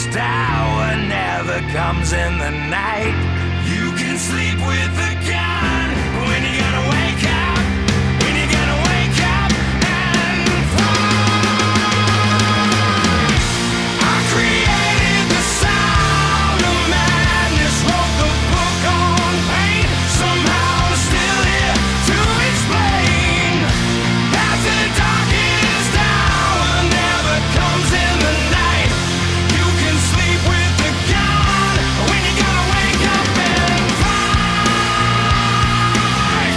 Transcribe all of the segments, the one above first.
darkest hour never comes in the night. You can sleep with the gun, but when you gotta wake up, when you gotta wake up and fight. I created the sound of madness, wrote the book on pain. Somehow I'm still here to explain that the darkest hour never comes in the night. You can sleep with the gun when you gotta wake up and fight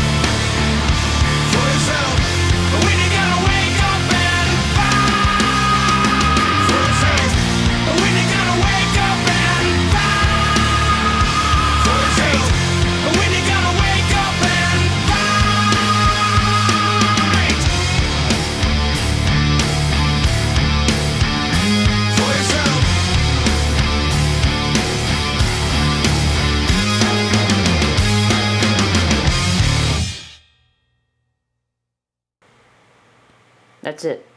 for yourself. When you gotta wake up and fight for yourself. When you gotta wake up and fight for yourself. When you gotta wake up and fight for yourself. That's it.